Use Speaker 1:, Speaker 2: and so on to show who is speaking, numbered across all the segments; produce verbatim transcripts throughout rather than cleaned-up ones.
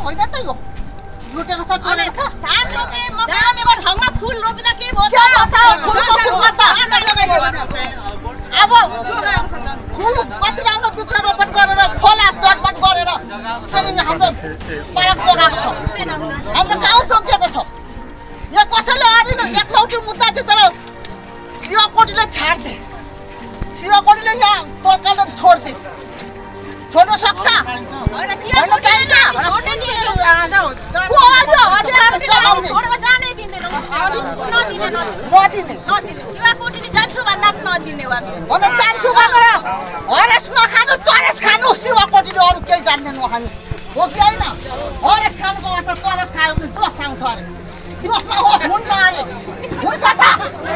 Speaker 1: होइन त यो लुटेको छ चोरेको छ
Speaker 2: धान रोपे मकै रोपेको ठाउँमा फुल रोप्दा के भयो
Speaker 1: के बताऊ फुलको सुक्खा त अब फुल कति राम्रो वृक्षारोपण गरेर खोला तटबट गरेर चाहिँ हाम्रो पार्क जोगाएको छ हाम्रो गाउँ जोगिएको छ यहाँ कसैले अरिन एकलौटी मुद्दा थियो तर शिवकोटीले छाड्दे शिवकोटीले यहाँ तर्काले छोड्दे छोड्न सक्छ जान्छु भनेर हरेस नखानु चरेस खानु शिवकोटीले अरू केही जान्दैन उहाँले हो कि होइन हरेस खानुको अर्थ चरेस खायो भने जोस आउँछ अरे जोसमा होस् हुन्न अरे हुन्छ त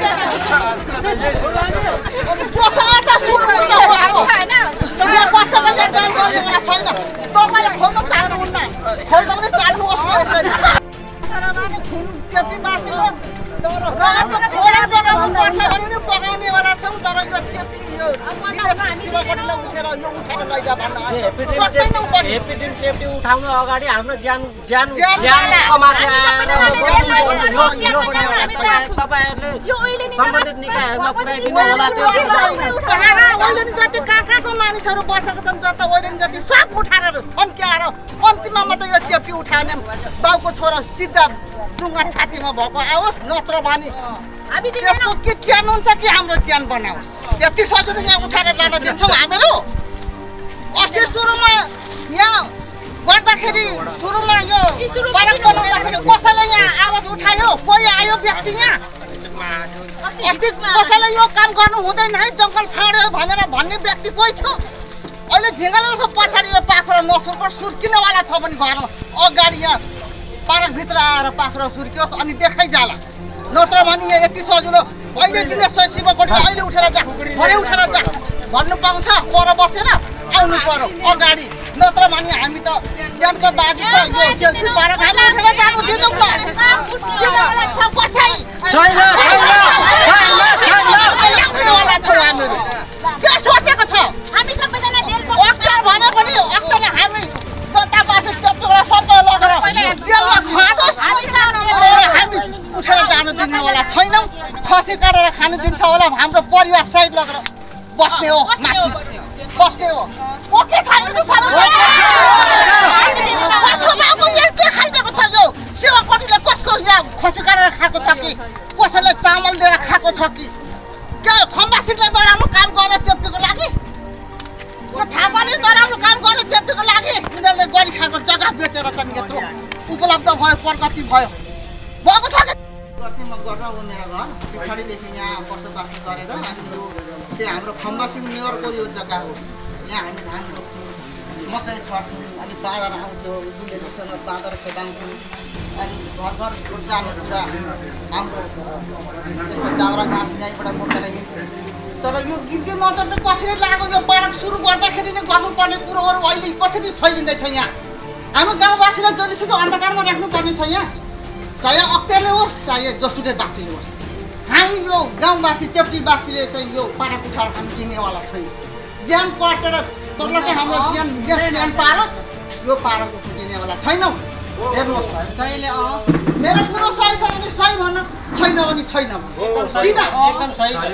Speaker 1: जोस अर्थ सुरु हुन्छ हो अब यहाँ कसैले जान गर्नेवाला छैन तपाईँले खोल्नु चाहनुहुन्न खोल्नु पनि चाहनुहोस् न यसरी पकाउनेवाला छौँ तर यो
Speaker 3: उठाउन अगाडि हाम्रो ज्यान ज्यान ज्यान तपाईँहरूले सम्बन्धित निकायहरूमा पुर्याइदिनु होला त्यो
Speaker 1: जति कहाँ कहाँको मानिसहरू बसेको छन् जता ओइलेन जति सब उठाएर थन्क्याएर अन्तिममा त यो चेप्टी उठाउने बाउको छोरा सिधा डुङ्गा छातीमा भएको आओस् नत्र भने त्यसको के च्यान हुन्छ कि हाम्रो च्यान बनाओस् त्यति सजिलो यहाँ उठाएर जान दिन्छौँ हामीहरू अस्ति सुरुमा यहाँ गर्दाखेरि सुरुमा यो पार्क बनाउँदाखेरि कसैले यहाँ आवाज उठायो कोही आयो व्यक्ति यहाँ अस्ति कसैले यो काम गर्नु हुँदैन है जङ्गल फाँड्यो भनेर भन्ने व्यक्ति कोही थियो अहिले झिङ्गाले जस्तो पछाडि यो पाखुरा नसुर्को सुर्किनेवाला छ भने घरमा अगाडि यहाँ पार्कभित्र आएर पाखुरा सुर्कियोस् अनि देखाइ जाला नत्र भने यहाँ यति सजिलो अहिले दिने शिवकोटी अहिले उठेर जा भरे उठेर जा भन्नु पाउँछ पर बसेर आउनु पर्यो अगाडि नत्र भने हामी त ज्यानको बाजी छ यो सेल्फी पार्क हामी उठेर जानु दिँदैनौँ न ल्याउनेवाला छौँ हामीहरू के सोचेको छ हामी सबैजना अख्तर भने पनि अख्तरले हामी जनतावासी चप्पललाई सबै लगेर जेलमा खाँदोस् हामी उठेर जानु दिनेवाला छैनौँ खसी काटेर खानु दिन्छ होला हाम्रो परिवार सहित लगेर बस्ने हो माथि बस्ने हो ओके छैन कसको बाबु यहाँ के खाइदिएको छ यो शिवकोटीले कसको यहाँ खसी काटेर खाएको छ कि कसैले चामल दिएर खाएको छ कि के खम्बासिकले नराम्रो काम गरेर चेप्टीको लागि यो थापाले नराम्रो काम गरेर चेप्टीको लागि उनीहरूले गरी खाएको जग्गा बेचेर चाहिँ यत्रो उपलब्ध भयो प्रगति भयो भएको छ गर्ने म गरेर हो मेरो घर पछाडिदेखि यहाँ बसोबास गरेर अनि यो चाहिँ हाम्रो खम्बासिङ मेयरको यो जग्गा हो यहाँ हामी धान रोप्छौँ मकै छर्छौँ अनि बाँदर आउँथ्यो दुलेसँग बाँदर खेदाउँछौँ अनि घर घर जाने कुरा हाम्रो यसो दाउरा घाँस यहीँबाट बोकेर हिँड्छौँ तर यो गिन्ती नजर चाहिँ कसरी लाग्यो यो पार्क सुरु गर्दाखेरि नै गर्नुपर्ने कुरोहरू अहिले कसरी फैलिँदैछ यहाँ हाम्रो गाउँवासीलाई जतिसुकै अन्धकारमा राख्नुपर्ने छ यहाँ चाहे अख्तियारले होस् चाहे जसुकै बासीले होस् हामी यो गाउँवासी चेप्टीवासीले चाहिँ यो पार्क उठाएर हामी दिनेवाला छैन ज्यान कटेर सर्लकै हाम्रो ज्यान ज्यान पारोस् यो पार्क दिनेवाला छैनौँ हेर्नुहोस् सहीले मेरो कुरो सही छ भने सही भन्न छैन भने छैन किन
Speaker 3: एकदम सही छ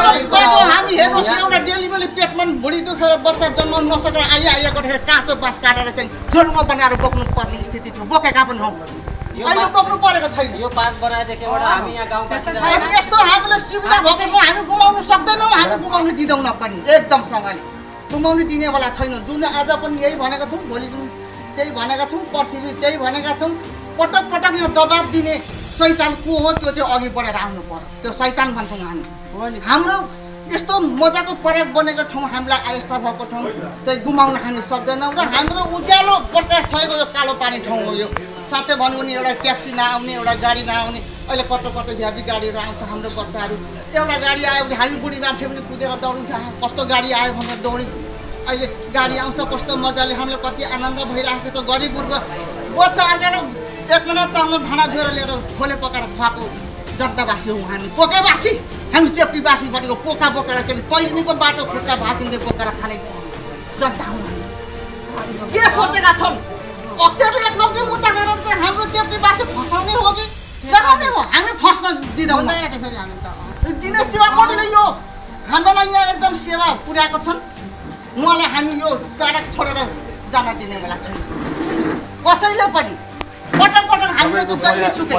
Speaker 1: हामी हेर्नुहोस् एउटा डेलिभरी पेटमा भुँडी दुखेर बच्चा जन्माउनु नसकेर आइ आइएको काँचो बाँस काटेर चाहिँ झोलमा बनाएर बोक्नु पर्ने स्थिति थियो बोकेका पनि हौ अहिले बोक्नु परेको छैन
Speaker 3: यो पार्क बनाएदेखिबाट हामी यहाँ गाउँवासी
Speaker 1: अनि यस्तो हामीले सुविधा भएको छ हामी गुमाउनु सक्दैनौँ हामी गुमाउनु दिँदैनौँ पनि एकदमसँगले गुमाउनु दिनेवाला छैन जुन आज पनि यही भनेका छौँ भोलि पनि त्यही भनेका छौँ पर्सि पनि त्यही भनेका छौँ पटक पटक यो दबाब दिने शैतान को हो त्यो चाहिँ अघि बढेर आउनु पर्यो त्यो शैतान भन्छौँ हामी हाम्रो यस्तो मजाको पार्क बनेको ठाउँ हामीलाई आयस्ता भएको ठाउँ चाहिँ गुमाउन हामी सक्दैनौँ र हाम्रो उज्यालो प्रकाश भएको यो कालो पानी ठाउँ हो यो साँच्चै भन्नु भने एउटा ट्याक्सी नआउने एउटा गाडी नआउने अहिले कत्रो कत्रो हेभी गाडीहरू आउँछ हाम्रो बच्चाहरू एउटा गाडी आयो भने हामी बुढी मान्छे पनि कुदेर दौडिन्छ कस्तो गाडी आयो भनेर दौडी अहिले गाडी आउँछ कस्तो मजाले हामीले कति आनन्द भइरहेको छ गरिब गुर्ब बच्चा अर्काले एक महिना चामल भाँडा धोएर लिएर खोले पकाएर खुवाएको जनतावासी हौँ हामी पोकावासी हामी चेप्टीवासी भनेको पोका बोकेर के पहिलेको बाटो खुट्टा भाँचिँदै बोकेर खाने जनता हौँ के सोचेका छन् अख्तियारले एक लौटे मुद्दा गरेर चाहिँ हाम्रो चेप्टीवासी फसाउने हो कि जगाउने हो हामी फस्न दिँदैनौँ त्यसरी हामी त दिनेश शिवाकोटीले यो हामीलाई यहाँ एकदम सेवा पुर्याएको छन् उहाँलाई हामी यो प्यारक छोडेर जान दिने बेला छैन कसैले पनि पटक पटक हामीले चाहिँ जहिले सुके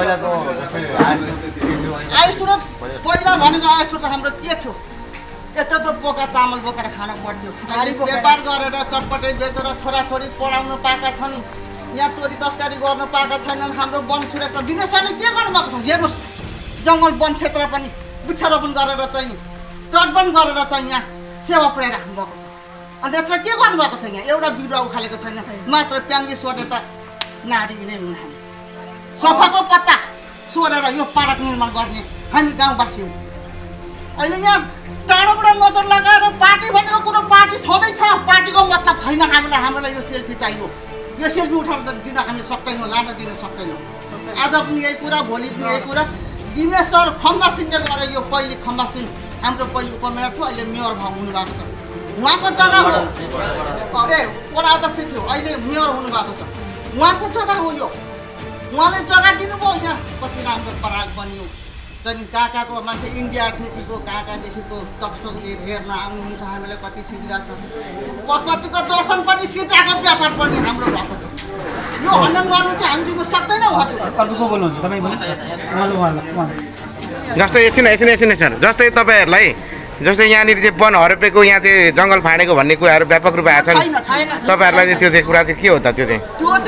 Speaker 1: आय स्रोत पहिला भनेको आय स्रोत हाम्रो के थियो यत्रो यत्रो पोका चामल बोकेर खान पर्थ्यो व्यापार गरेर चटपटे बेचेर छोराछोरी पढाउन पाएका छन् यहाँ चोरी तस्करी गर्न पाएका छैनन् हाम्रो वन सुरक्षा दिनेश सरले के गर्नुभएको छ हेर्नुहोस् जङ्गल वन क्षेत्र पनि वृक्षारोपण गरेर चाहिँ तटबन गरेर चाहिँ यहाँ सेवा पुर्याइराख्नु भएको छ अन्त यत्र के गर्नुभएको छ यहाँ एउटा बिरुवा उखालेको छैन मात्र प्याङ्गी सोधे त नारी नै हुन् हामी सोफाको पत्ता सोरेर यो पार्क निर्माण गर्ने हामी गाउँवासी हौँ अहिले यहाँ टाढोबाट नजर लगाएर पार्टी भनेको कुरो पार्टी छँदैछ पार्टीको मतलब छैन हामीलाई हामीलाई यो सेल्फी चाहियो यो सेल्फी उठाएर दिन हामी सक्दैनौँ लान दिन सक्दैनौँ आज पनि यही कुरा भोलि पनि यही कुरा दिनेश सर खम्बा सिंहले गएर यो पहिले खम्बा सिंह हाम्रो पहिले उपमेयर थियो अहिले मेयर भाउ हुनुभएको छ उहाँको जग्गा हो ए वडा अध्यक्ष थियो अहिले मेयर हुनुभएको छ उहाँको जग्गा हो यो उहाँले जग्गा दिनुभयो यहाँ कति राम्रो पराग बन्यो चाहिँ कहाँ कहाँको मान्छे इन्डियादेखिको कहाँ कहाँदेखिको दर्शक हेर्न आउनुहुन्छ हामीलाई कति सुविधा छ पशुपतिको दर्शन पनि सीताको व्यापार पनि हाम्रो भएको छ यो खण्डन गर्नु चाहिँ हामी दिनु सक्दैनौँ
Speaker 4: जस्तै एकछिन एकछिन एकछिन सर जस्तै तपाईँहरूलाई जस्तै यहाँनिर चाहिँ वन हडपेको यहाँ चाहिँ जङ्गल फाँडेको भन्ने कुराहरू व्यापक रूपमा आएको छ तपाईँहरूलाई चाहिँ त्यो चाहिँ कुरा चाहिँ के हो त त्यो चाहिँ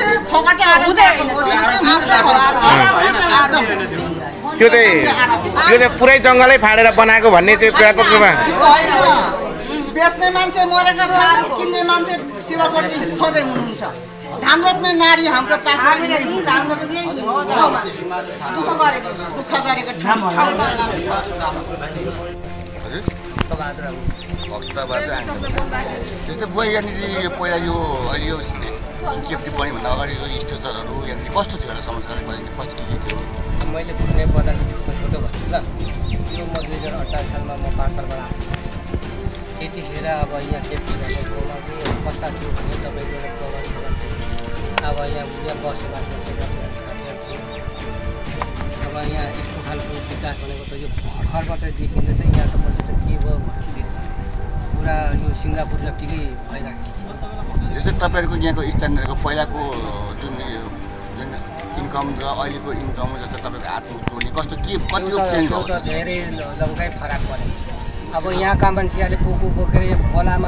Speaker 4: त्यो चाहिँ त्यो चाहिँ पुरै जङ्गलै फाँडेर बनाएको भन्ने चाहिँ व्यापक रूपमा
Speaker 1: बेच्ने मान्छे मरेका छैन किन्ने मान्छे शिवकोटी छोड्दै हुनुहुन्छ धान रोप्ने नारी हाम्रो पाखाले धान रोप्ने दुःख गरेको दुःख गरेको
Speaker 5: जस्तै बुवा यहाँनिर पहिला यो अहिले यो चेप्टी बन्नुभन्दा अगाडि यो स्ट्रक्चरहरू यहाँनिर कस्तो थियो होला समस्या कस्तो के थियो
Speaker 3: मैले पुग्ने पर्दा छोटो भन्छु ल यो म दुई हजार अठार सालमा म पाठशालाबाट आएको त्यतिखेर अब यहाँ चेप्टी भन्ने ठाउँमा चाहिँ कस्ता थियो भने तपाईँको अब यहाँ यहाँ बसोबास बसेका साथीहरू थियो अब यहाँ यस्तो खालको विकास भनेको त यो भर्खरबाट देखिँदैछ यहाँ त पछि त के भयो पुरा यो सिङ्गापुर जतिकै भइरहेको
Speaker 5: जस्तै तपाईँहरूको यहाँको स्थानीयहरूको पहिलाको जुन जुन इन्कम र अहिलेको इन्कम जस्तो तपाईँको हातमा जोड्ने कस्तो के कति चेन्ज भयो
Speaker 3: त धेरै लङ्काइ फरक पऱ्यो अब यहाँका मान्छेहरूले पोको बोकेर यो खोलामा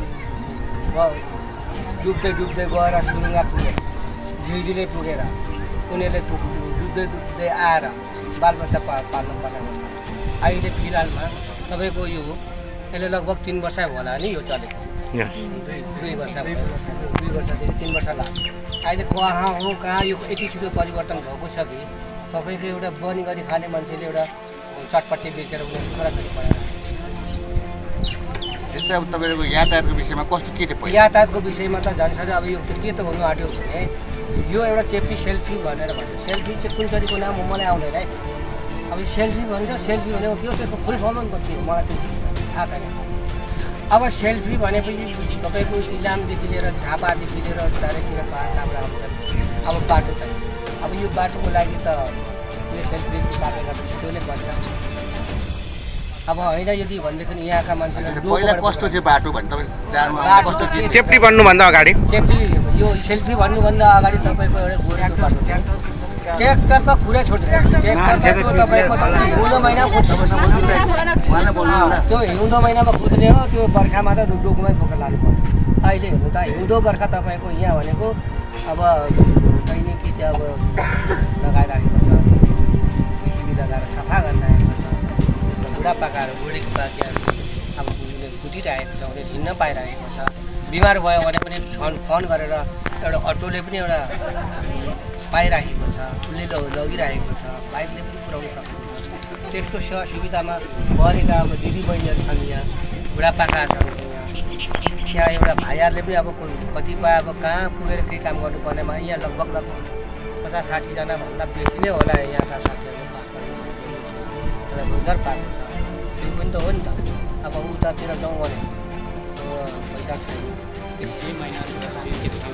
Speaker 3: डुब्दै डुब्दै गएर सुरुङ्गा पुगे झिल्डीले पुगेर उनीहरूले डुब्दै डुब्दै आएर बालबच्चा पा पाल्नु पर्ने अहिले फिलहालमा तपाईँको यो यसले लगभग तिन वर्ष होला नि यो चलेको दुई दुई वर्ष दुई वर्षदेखि तिन वर्ष लाग्छ अहिले कहाँ हो कहाँ यो यति छिटो परिवर्तन भएको छ कि तपाईँको एउटा बनी गरी खाने मान्छेले एउटा चटपट्टि बेचेर उनीहरू खराबी परेर
Speaker 5: जस्तै अब तपाईँको यातायातको विषयमा कस्तो के थियो
Speaker 3: यातायातको विषयमा त झन् साह्रै अब यो के त हुनु आँट्यो भने यो एउटा चेप्टी सेल्फी भनेर भन्छ सेल्फी चाहिँ कुन तरिको नाम हो मलाई आउँदैन है अब सेल्फी भन्छ सेल्फी भनेको के हो त्यसको फुल फर्म कति हो मलाई त्यो थाहा छैन अब सेल्फी भनेपछि तपाईँको इलामदेखि लिएर झापादेखि लिएर चारैतिर कहाँ कहाँबाट आउँछ अब बाटो छ अब यो बाटोको लागि त यो सेल्फी बाटो छिटोले बन्छ अब होइन यदि भनेदेखि यहाँका मान्छेले
Speaker 5: पहिला कस्तो थियो बाटो भने तपाईँ चारमा कस्तो थियो
Speaker 4: चेप्टी बन्नुभन्दा अगाडि
Speaker 3: चेप्टी यो सेल्फी भन्नुभन्दा अगाडि तपाईँको एउटा गोरेको बाटो थियो ट्र्याक्टर त खुरै छोड्यो ट्र्याक्टर तपाईँको हिउँदो महिना त्यो हिउँदो महिनामा कुद्ने हो त्यो बर्खामा त डोकोमै बोकेर लानु पर्यो अहिले हेर्नु त हिउँदो बर्खा तपाईँको यहाँ भनेको अब कहिले कि चाहिँ अब लगाइराखेको छ बिजुली लगाएर सफा गर्न आएको छ यस्तो बुढापाकाहरू बुढेको पाकीहरू अब उनीहरूले कुदिरहेको छ उनीहरू हिँड्न पाइरहेको छ बिमार भयो भने पनि फोन फोन गरेर एउटा अटोले पनि एउटा पाइराखेको छ उसले लगिरहेको छ बाइकले पनि पुऱ्याउनु सक्छ त्यस्तो सेवा सुविधामा गरेका अब दिदीबहिनीहरू छन् यहाँ बुढापाकाहरू छन् यहाँ यहाँ एउटा भाइहरूले पनि अब कतिपय अब कहाँ पुगेर केही काम गर्नुपर्नेमा यहाँ लगभग लगभग पचास साठीजनाभन्दा बेसी नै होला यहाँका साथीहरूले एउटा रोजगार पाएको छ त्यो पनि त हो नि त अब उतातिर जाउँ भने पैसा छैन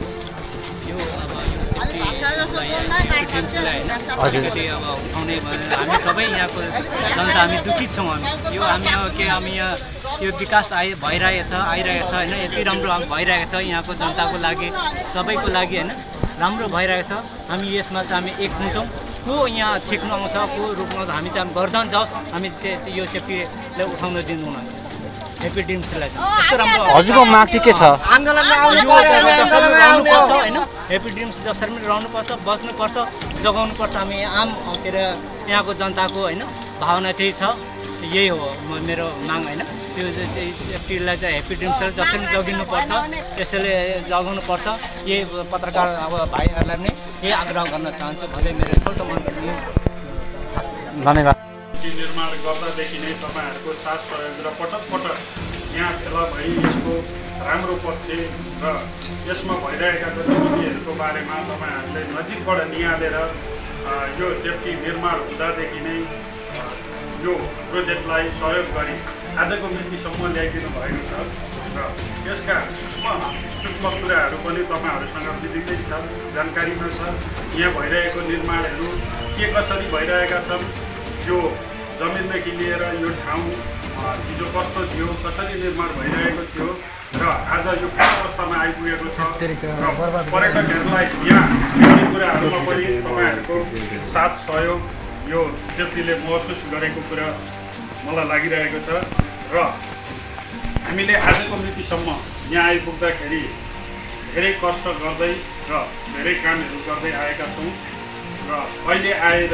Speaker 6: यो अब यो सेफ्टीलाई अलिकति अब उठाउने हामी सबै यहाँको जनता हामी दुखित छौँ। हामी यो हामी के हामी यहाँ यो विकास आइ भइरहेछ आइरहेछ होइन, यति राम्रो भइरहेको छ यहाँको जनताको लागि सबैको लागि होइन, राम्रो भइरहेको छ। हामी यसमा चाहिँ हामी एक हुन्छौँ। को यहाँ छेक्नु आउँछ को रोक्नु आउँछ हामी चाहिँ गर्दन जाओस्, हामी यो सेफ्टीलाई उठाउन दिनुहुन हेप्पी ड्रिम्सलाई यस्तो राम्रो।
Speaker 7: हजुरको माग चाहिँ के छ?
Speaker 3: आन्दोलनमा आउनु पर्छ
Speaker 6: होइन, हेप्पी ड्रिम्स जसरी पनि रहनुपर्छ, बस्नुपर्छ, जगाउनुपर्छ। हामी आम के अरे यहाँको जनताको होइन भावना त्यही छ, यही हो मेरो माग होइन। त्यो सेफ्टीलाई चाहिँ हेप्पी ड्रिम्सलाई जसरी पनि जगिनुपर्छ, त्यसैले जगाउनुपर्छ। यही पत्रकार अब भाइहरूलाई पनि यही आग्रह गर्न चाहन्छु भन्दै मेरो छोटो मन।
Speaker 7: धन्यवाद।
Speaker 8: निर्माण गर्दादेखि नै तपाईँहरूको साथ सहयोग र पटक पटक यहाँ फेला भई यसको राम्रो पक्ष र यसमा भइरहेका गतिविधिहरूको बारेमा तपाईँहरूले नजिकबाट निहालेर यो सेफ्टी निर्माण हुँदादेखि नै यो प्रोजेक्टलाई सहयोग गरी आजको मितिसम्म ल्याइदिनु भएको छ र यसका सूक्ष्म सूक्ष्म कुराहरू पनि तपाईँहरूसँग विदितै छ, जानकारीमा छ। यहाँ भइरहेको निर्माणहरू के कसरी भइरहेका छन्, यो जमिनदेखि लिएर यो ठाउँ हिजो कस्तो थियो, कसरी निर्माण भइरहेको थियो र आज यो के अवस्थामा आइपुगेको छ र पर्यटकहरूलाई यहाँ यो कुराहरूमा पनि तपाईँहरूको साथ सहयोग यो सेफ्टीले महसुस गरेको कुरा मलाई लागिरहेको छ र हामीले आजको मितिसम्म यहाँ आइपुग्दाखेरि धेरै कष्ट गर्दै र धेरै कामहरू गर्दै आएका छौँ र अहिले आएर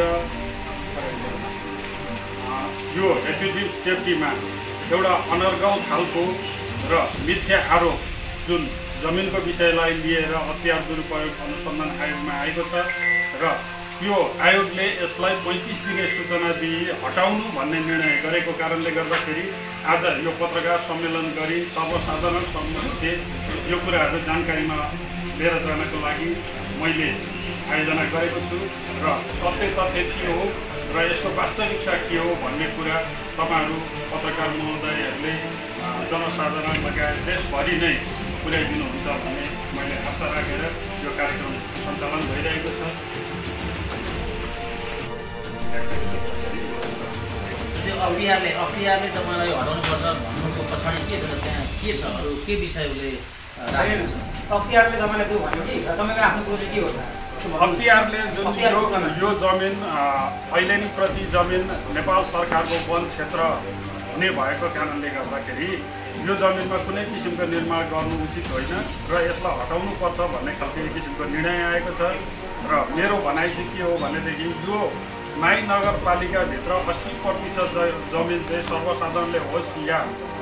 Speaker 8: यो हेप्पी ड्रिम्स सेफ्टीमा एउटा अनर्गल खालको र मिथ्या आरोप जुन जमिनको विषयलाई लिएर हतियार दुरुपयोग अनुसन्धान आयोगमा आएको छ र यो आयोगले यसलाई पैँतिस दिने सूचना दिई हटाउनु भन्ने निर्णय गरेको कारणले गर्दाखेरि आज यो पत्रकार सम्मेलन गरी सर्वसाधारण समक्ष यो कुराहरू जानकारीमा लिएर जानको लागि मैले आयोजना गरेको छु र सत्य तथ्य के हो र यसको वास्तविकता के हो भन्ने कुरा तपाईँहरू पत्रकार महोदयहरूले जनसाधारण लगायत देशभरि नै पुर्याइदिनुहुन्छ भन्ने मैले आशा राखेर यो कार्यक्रम सञ्चालन भइरहेको छ।
Speaker 9: त्यो अख्तियारले अख्तियारले तपाईँलाई हटाउनुपर्छ भन्नुको पछाडि के छ, त्यहाँ के छ, अरू के विषयले
Speaker 3: अख्तियारले तपाईँलाई त्यो भन्यो कि तपाईँको आफ्नो प्रोजेक्ट के हो त?
Speaker 8: अख्तियारले जुन यो यो जमिन ऐलेनी प्रति जमिन नेपाल सरकारको वन क्षेत्र हुने भएको कारणले गर्दाखेरि यो जमिनमा कुनै किसिमको निर्माण गर्नु उचित होइन र यसलाई हटाउनुपर्छ भन्ने खालको एक किसिमको निर्णय आएको छ र मेरो भनाइ चाहिँ के हो भनेदेखि यो माई नगरपालिकाभित्र अस्सी प्रतिशत जमिन चाहिँ सर्वसाधारणले होस् या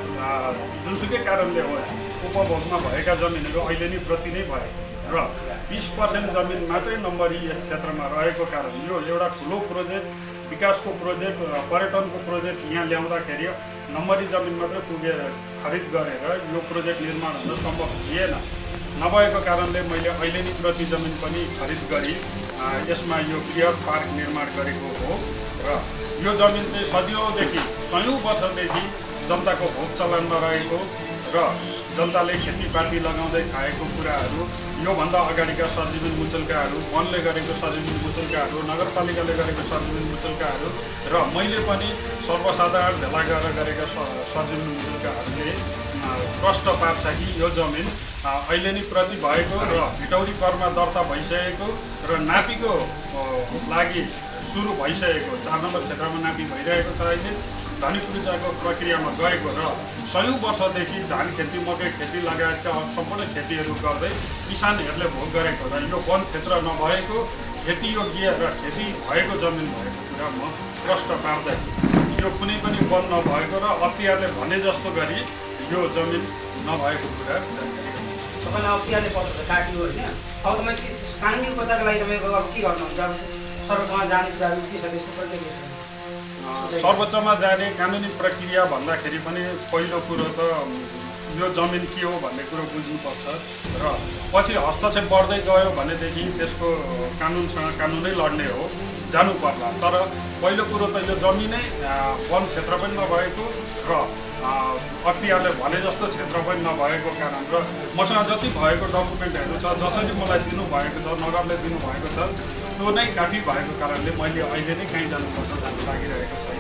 Speaker 8: जुनसुकै कारणले होस् उपभोगमा भएका जमिनहरू ऐलेनी प्रति नै भए र बिस पर्सेन्ट जमिन मात्रै नम्बरी यस क्षेत्रमा रहेको कारण यो एउटा ठुलो प्रोजेक्ट, विकासको प्रोजेक्ट, पर्यटनको प्रोजेक्ट यहाँ ल्याउँदाखेरि नम्बरी जमिन मात्रै पुगेर खरिद गरेर यो प्रोजेक्ट निर्माण हुन सम्भव थिएन। नभएको कारणले मैले ऐलेनी प्रति जमिन पनि खरिद गरी यसमा यो बृहत पार्क निर्माण गरेको हो र यो जमिन चाहिँ सदियौँदेखि सयौँ वर्षदेखि जनताको भोग चलनमा रहेको र जनताले खेतीपाती लगाउँदै खाएको कुराहरू, योभन्दा अगाडिका सजीवन मुचुल्काहरू, वनले गरेको सजीवन मुचुल्काहरू, नगरपालिकाले गरेको सजीवन मुचुल्काहरू र मैले पनि सर्वसाधारण भेला गरेर गरेका सजीवन मुचुल्काहरूले प्रष्ट पार्छ कि यो जमिन ऐलेनी प्रति भएको र भिटौरी करमा दर्ता भइसकेको र नापीको लागि सुरु भइसकेको चार नम्बर क्षेत्रमा नापी भइरहेको छ। अहिले धनी पूजाको प्रक्रियामा गएको र सयौँ वर्षदेखि धान खेती, मकै खेती लगायतका सम्पूर्ण खेतीहरू गर्दै किसानहरूले भोग गरेको र यो वन क्षेत्र नभएको खेतीयोग्य र खेती भएको जमिन भएको कुरा म प्रष्ट पार्दै यो कुनै पनि वन नभएको र अख्तियारले भने जस्तो गरी यो जमिन नभएको कुरा
Speaker 3: तपाईँलाई अख्तियारले पत्र काट्यो होइन, अब तपाईँ कानुनी उपचारको लागि तपाईँको अब के गर्नुहुन्छ? अब सर्वोच्चमा जाने कुराहरू के छ, त्यस्तो प्रक्रिया के छ?
Speaker 8: सर्वोच्चमा जाने कानुनी प्रक्रिया भन्दाखेरि पनि पहिलो कुरो त यो जमिन के हो भन्ने कुरो बुझ्नुपर्छ र पछि हस्तक्षेप बढ्दै गयो भनेदेखि त्यसको कानुनसँग कानुनै लड्ने हो जानु पर्ला। तर पहिलो कुरो त यो जमिनै वन क्षेत्र पनि नभएको र अख्तियारले भने जस्तो क्षेत्र पनि नभएको कारण र मसँग जति भएको डकुमेन्टहरू छ जसरी मलाई दिनुभएको छ नगरले दिनुभएको छ त्यो नै काफी भएको कारणले मैले अहिले नै कहीँ जानुपर्छ जानु लागिरहेको छैन।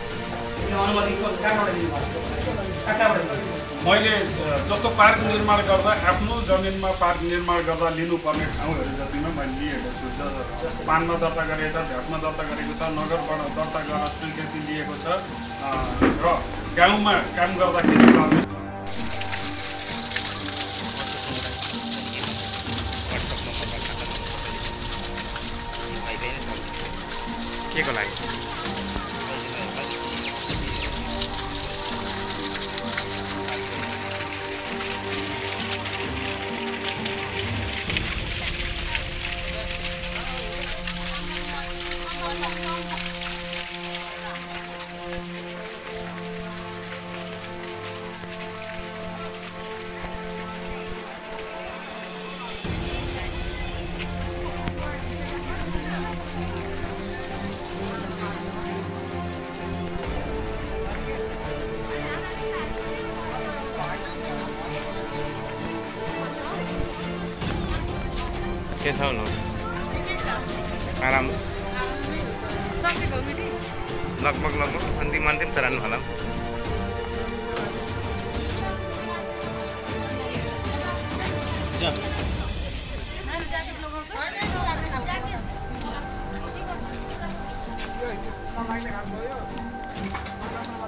Speaker 8: मैले जस्तो पार्क निर्माण गर्दा आफ्नो जमिनमा पार्क निर्माण गर्दा लिनुपर्ने ठाउँहरू जतिमा मैले लिएको छु। पानमा दर्ता गरेको छ, भ्याटमा दर्ता गरेको छ, नगरबाट दर्ता गरेर स्वीकृति लिएको छ र गाउँमा काम गर्दाखेरि
Speaker 4: के को लागि के छ न आराम लगभग लगभग अन्तिम अन्तिम चरण होला।
Speaker 1: Dạ.